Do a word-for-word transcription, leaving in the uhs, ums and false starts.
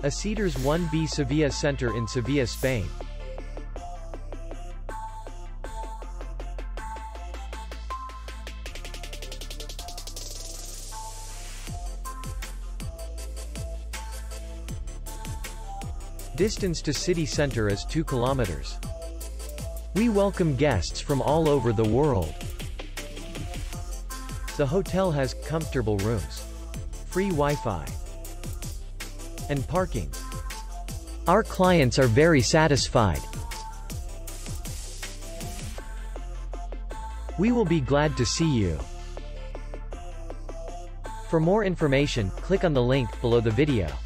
Acetres one B Sevilla Center in Sevilla, Spain. Distance to city center is two kilometers. We welcome guests from all over the world. The hotel has comfortable rooms, free Wi-Fi, and parking. Our clients are very satisfied. We will be glad to see you. For more information, click on the link below the video.